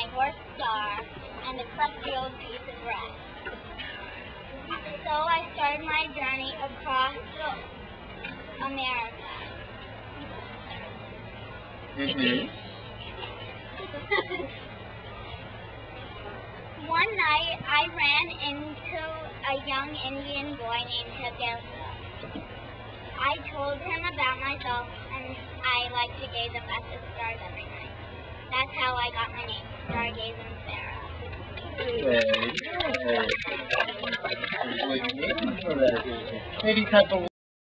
my North Star and a crusty old piece of bread. So I started my journey across America. One night I ran into a young Indian boy named Stargazing. I told him about myself and I like to gaze up at the stars every night. That's how I got my name, Stargazing Sarah. Maybe type of